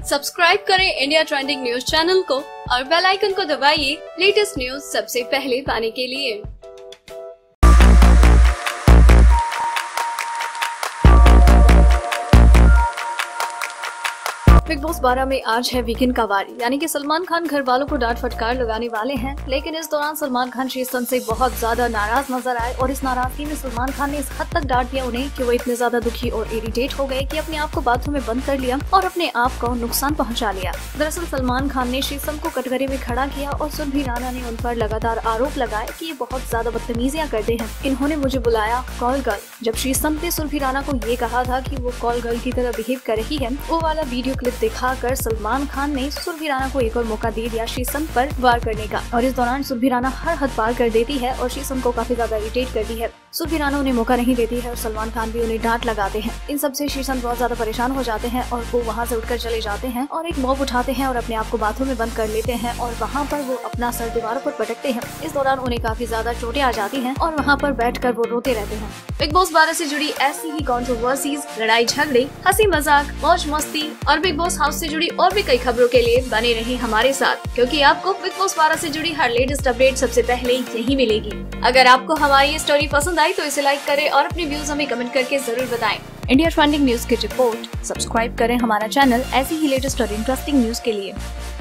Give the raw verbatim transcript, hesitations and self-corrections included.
Subscribe करें India trending news channel को और बेल आइकन को दबाइए लेटेस्ट न्यूज सबसे पहले पाने के लिए। बिग बॉस बारह में आज है वीकेंड का वारी, यानी कि सलमान खान घर वालों को डांट फटकार लगाने वाले हैं। लेकिन इस दौरान सलमान खान शीर्षन से बहुत ज्यादा नाराज नजर आए और इस नाराजगी में सलमान खान ने इस हद तक डांट दिया उन्हें कि वो इतने ज्यादा दुखी और इरिटेट हो गए कि अपने आप को बाथरूम में बंद कर लिया और अपने आप को नुकसान पहुंचा लिया। दरअसल सलमान खान ने शीर्षन को कटघरे में खड़ा किया और सुरभि राणा ने उन पर लगातार आरोप लगाए कि ये बहुत ज्यादा बदतमीजियां करते हैं। इन्होंने मुझे बुलाया कॉल गर्ल। जब शीर्षन ने सुरभि राणा को ये कहा था कि वो कॉल गर्ल की तरह बिहेव कर रही है, वो वाला वीडियो क्लिप दिखाकर सलमान खान ने सुरभि राणा को एक और मौका दे दिया शीर्षन पर वार करने का। और इस दौरान सुरभि राणा हर हद पार कर देती है और शीर्षन को काफी ज्यादा इरिटेट करती है। सुरभि राणा उन्हें मौका नहीं देती है और सलमान खान भी उन्हें डांट लगाते हैं। इन सबसे शीर्षन बहुत ज्यादा परेशान हो जाते हैं और वो वहाँ से उठकर चले जाते हैं और एक मॉब उठाते हैं और अपने आप को बाथरूम में बंद कर लेते हैं और वहाँ पर वो अपना सर दीवारों पर पटकते हैं। इस दौरान उन्हें काफी ज्यादा चोटें आ जाती हैं और वहाँ पर बैठकर वो रोते रहते हैं। बिग बॉस बारह से जुड़ी ऐसी ही कंट्रोवर्सीज, लड़ाई झगड़े, हंसी मजाक, मौज मस्ती और बिग बॉस हाउस से जुड़ी और भी कई खबरों के लिए बने रहिए हमारे साथ, क्योंकि आपको बिग बॉस बारह से जुड़ी हर लेटेस्ट अपडेट सबसे पहले यही मिलेगी। अगर आपको हमारी ये स्टोरी पसंद आई तो इसे लाइक करें और अपने व्यूज हमें कमेंट करके जरूर बताएं। इंडिया ट्रेंडिंग न्यूज की रिपोर्ट। सब्सक्राइब करें हमारा चैनल ऐसी ही लेटेस्ट और इंटरेस्टिंग न्यूज के लिए।